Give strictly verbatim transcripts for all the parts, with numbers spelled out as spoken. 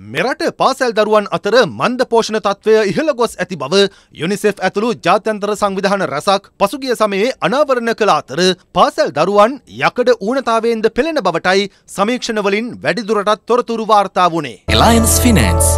මෙරට පාසල් දරුවන් අතර මන්ද පෝෂණ තත්ත්වය ඉහළ ගොස් ඇති බව යුනිසෙෆ් ඇතුළු ජාත්‍යන්තර සංවිධාන රැසක් පසුගිය සමයේ අනාවරණ කළ අතර පාසල් දරුවන් යකඩ ඌනතාවයෙන්ද පෙළෙන බවටයි සමීක්ෂණවලින් වැඩිදුරටත් තොරතුරු වාර්තා වුණේ. Alliance Finance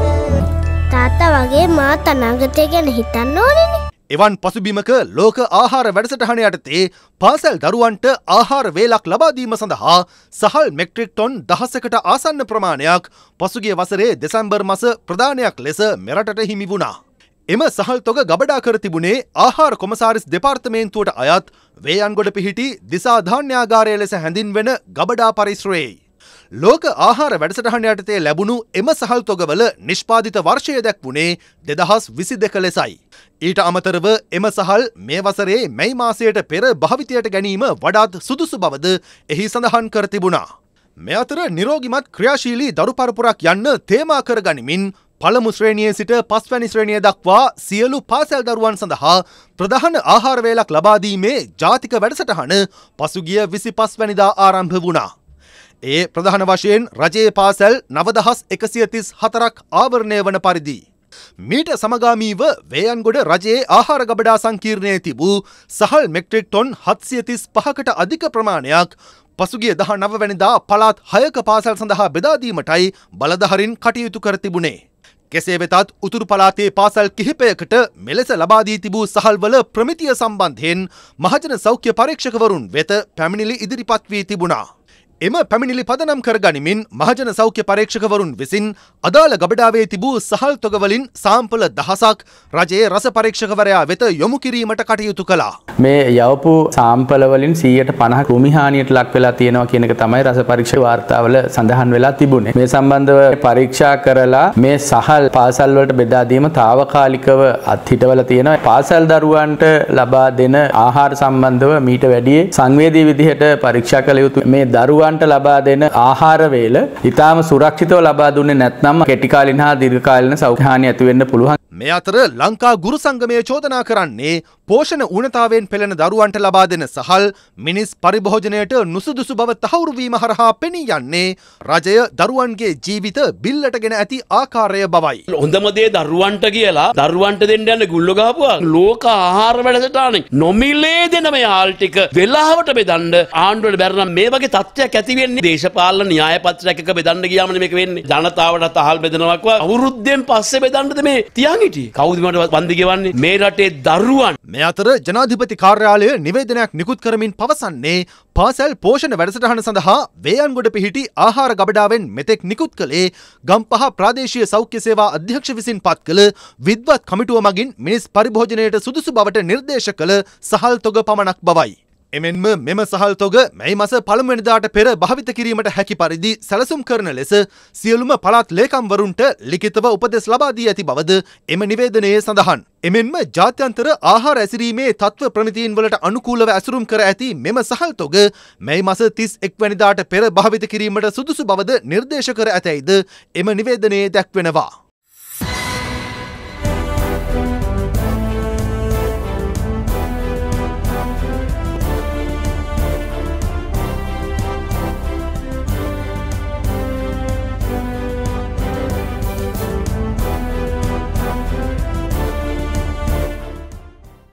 තාත්තා වගේ මාත් අනාගතය ගැන හිතන්න ඕනේනේ. එවන් පසුබිමක ලෝක ආහාර වැඩසටහන යටතේ පාසල් දරුවන්ට ආහාර වේලක් ලබා දීම සඳහා සහල් මෙට්‍රික් ටොන් දහසකට ආසන්න ප්‍රමාණයක් පසුගිය වසරේ දෙසැම්බර් මාස ප්‍රදානයක් ලෙස මෙරටට හිමි වුණා. එම සහල් තොග ගබඩා කර තිබුණේ ආහාර කොමසාරිස් දෙපාර්තමේන්තුවට අයත් වේයන්ගොඩ පිහිටි දිසා ධාන්‍යාගාරය ලෙස හැඳින්වෙන ගබඩා පරිශ්‍රයේ. ලෝක ආහාර වැඩසටහන යටතේ ලැබුණු එම සහල් තොගවල නිෂ්පාදිත වර්ෂය දැක්වුණේ දෙදහස් විසි දෙක ලෙසයි. ඊට අමතරව එම සහල් මේ වසරේ මැයි මාසයට පෙර භාවිතයට ගැනීම වඩාත් සුදුසු බවද එහි සඳහන් කර තිබුණා. මේ අතර නිරෝගිමත් ක්‍රියාශීලී දරු පරපුරක් යන්න තේමා කර ගනිමින් පළමු ශ්‍රේණියේ සිට පස්වැනි ශ්‍රේණිය දක්වා සියලු පාසල් දරුවන් සඳහා ප්‍රධාන ආහාර වේලක් ලබා දීමේ ජාතික වැඩසටහන පසුගිය විසිපස් වැනිදා ආරම්භ වුණා. ඒ ප්‍රධාන වශයෙන් රජයේ පාසල් නවදහස් එකසිය තිස් හතරක් ආවරණය වන පරිදි. මීට සමගාමීව වේයන්ගොඩ රජයේ ආහාර ගබඩා සංකීර්ණයේ තිබූ සහල් මෙට්‍රික් ටොන් හත්සිය තිස් පහකට අධික ප්‍රමාණයක් පසුගිය දහ නව වැනිදා පළාත් හයක පාසල් සඳහා බෙදා දීමටයි බලධාරීන් කටයුතු කර තිබුණේ. කෙසේ වෙතත් උතුරු පළාතේ පාසල් කිහිපයකට මෙලෙස ලබා දී තිබූ සහල්වල ප්‍රමිතිය සම්බන්ධයෙන් මහජන සෞඛ්‍ය පරීක්ෂකවරුන් වෙත පැමිණිලි ඉදිරිපත් වී තිබුණා. එම පැමිණිලි පදනම් කර ගනිමින් මහජන සෞඛ්‍ය පරීක්ෂකවරුන් විසින් අදාළ ගබඩාවේ තිබූ සහල් තොගවලින් සාම්පල දහසක් රජයේ රස පරීක්ෂකවරයා වෙත යොමු කිරීමට කටයුතු කළා. මේ යවපු සාම්පල වලින් සීයට පනහක කෘමි හානියට ලක් වෙලා තියෙනවා කියන එක තමයි රස පරීක්ෂා වාර්තාවල සඳහන් වෙලා තිබුණේ. මේ සම්බන්ධව පරීක්ෂා කරලා මේ සහල් පාසල් වලට බෙදා දීම తాවකාලිකව අත්හිටවල තියෙනවා. පාසල් දරුවන්ට ලබා දෙන ආහාර සම්බන්ධව මීට වැඩි සංවේදී විදිහට පරීක්ෂා කළ යුතු මේ දරුවන් ලබා දෙන ආහාර වේල ඉතාම සුරක්ෂිතව ලබා දුන්නේ නැත්නම් කෙටි කාලින හා දීර්ඝ කාලින සෞඛ්‍ය හානි ඇති වෙන්න පුළුවන්. මේ අතර ලංකා ගුරු සංගමය චෝදනා කරන්නේ පෝෂණ ඌනතාවයෙන් පෙළෙන දරුවන්ට ලබා දෙන සහල් මිනිස් පරිභෝජනයට නුසුදුසු බව තහවුරු වීම හරහා පෙනී යන්නේ රජය දරුවන්ගේ ජීවිත බිල්ලට ගෙන ඇති ආකාරය බවයි. හොඳම දේ දරුවන්ට කියලා දරුවන්ට දෙන්න යන ගුල්ල ගහපුවා ලෝක ආහාර වැඩසටහනේ නොමිලේ දෙන මේ ආල් ටික වෙලාවට බෙදන්න ආණ්ඩුවට බැරනම් මේ වගේ තත්ත්වයක් ඇති වෙන්නේ. දේශපාලන න්‍යාය පත්‍රයක් එක බෙදන්න ගියාමනේ මේක වෙන්නේ. ජනතාවටත් අහල් බෙදනවා කිව්වා අවුරුද්දෙන් පස්සේ බෙදන්නද මේ තියන් හිටියේ. කවුද මට වන්දි ගෙවන්නේ? මේ රටේ දරුවන්. මේ අතර ජනාධිපති කාර්යාලය නිවේදනයක් නිකුත් කරමින් පවසන්නේ පාසල් පෝෂණ වැඩසටහන සඳහා වේයන්ගොඩ පිහිටි ආහාර ගබඩාවෙන් මෙතෙක් නිකුත් කළේ ගම්පහ ප්‍රාදේශීය සෞඛ්‍ය සේවා අධ්‍යක්ෂ විසින් පත් කළ විද්වත් කමිටුව මගින් මිනිස් පරිභෝජනයට සුදුසු බවට නිර්දේශ කළ සහල් තොග පමණක් බවයි. එමෙන්ම මෙම සහල් තොග මැයි මාස පළමුවෙනිදාට පෙර භාවිත කිරීමට හැකි පරිදි සැලසුම් කරන ලෙස සියලුම පළාත් ලේකම්වරුන්ට ලිඛිතව උපදෙස් ලබා දී ඇති බවද එම නිවේදනයේ සඳහන්. එමෙන්ම ජාත්‍යන්තර ආහාර ඇසිරීමේ තත්ත්ව ප්‍රමිතීන් වලට අනුකූලව ඇසුරුම් කර ඇති මෙම සහල් තොග මැයි මාස තිස් එක් වැනිදාට පෙර භාවිත කිරීමට සුදුසු බවද නිර්දේශ කර ඇතැයිද එම නිවේදනයේ දැක්වෙනවා.